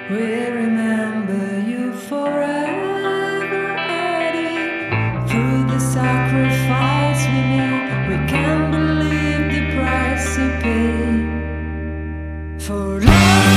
We remember you forever, Eddie. Through the sacrifice we made, we can't believe the price you paid for love.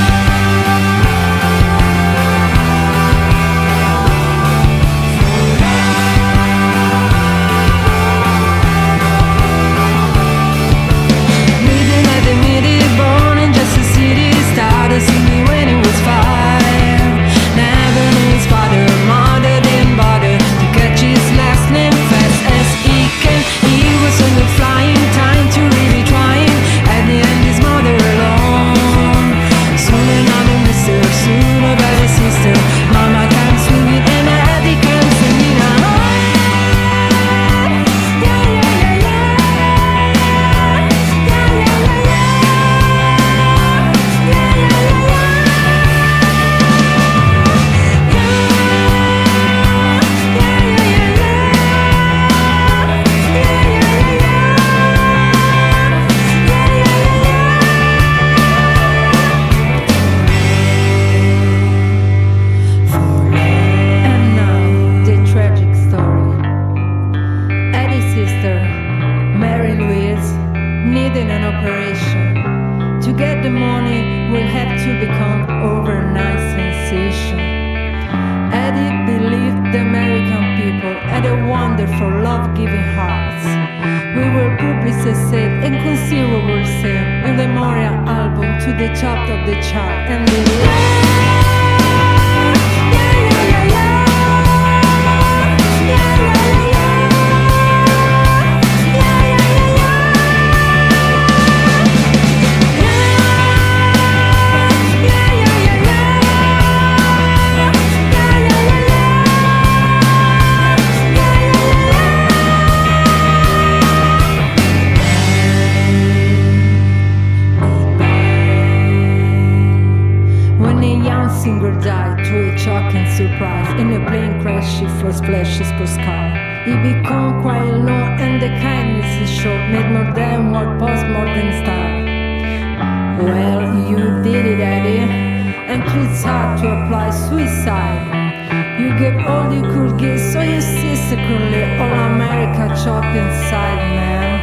Needing an operation. To get the money will have to become overnight sensation. Eddie believed the American people had a wonderful love-giving hearts. We will publicize it and considerable sale in the memorial album to the top of the chart and singer died to a shocking surprise. In a plane crash she first flashes per sky. He became quite alone and the kindness he showed made more than what postmodern style. Well, you did it, Eddie, and it's hard to apply suicide. You gave all you could give, so your sister could live. All America chopped inside, man.